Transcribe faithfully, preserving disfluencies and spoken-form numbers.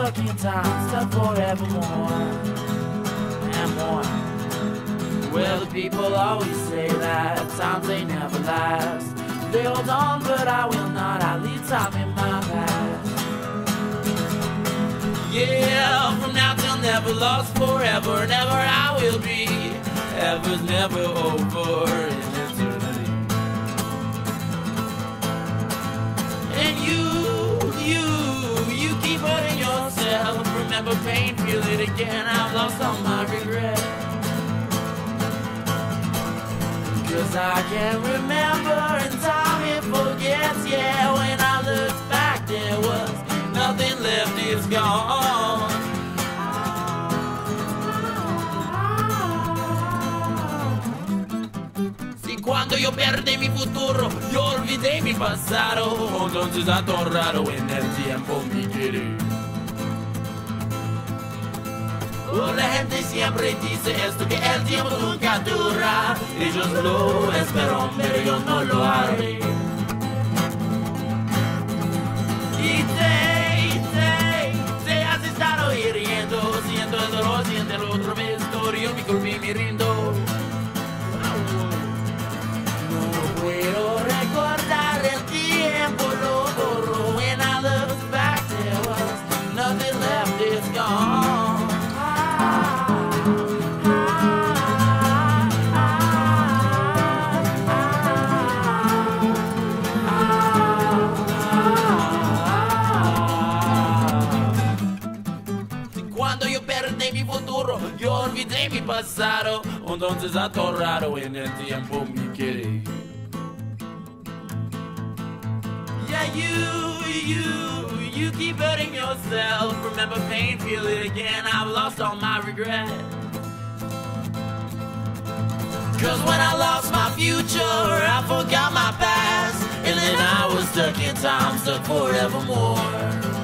stuck in time, stuck forevermore and more. Well, the people always say that times they never last. They hold on, but I will not. I leave time in my past. Yeah, from now till never, lost forever. Never I will be. Ever's never over in eternity. And you, you, you keep hurting yourself. Remember pain, feel it again. I've lost all my regret. Cause I can't remember and time it forgets. Yeah, when I look back there was nothing left, it's gone. Si cuando yo perdí mi futuro, yo olvidé mi pasado, entonces atorrado en el tiempo mi querer. Oh, la gente siempre dice esto, que el tiempo nunca dura. Ellos lo esperan, pero yo no lo haré. Y te, te, te has estado hiriendo, siento el dolor, siento el otro me estoy, yo mi culpa y me rindo. No puedo recordar el tiempo, lo borro. When I look back there was nothing left, it's gone. Cuando yo perdí mi futuro, yo olvidé mi pasado, entonces atorrado en el tiempo mi querer. Yeah, you, you, you keep hurting yourself. Remember pain, feel it again. I've lost all my regret. Cause when I lost my future, I forgot my past. And then I was stuck in time, stuck forevermore.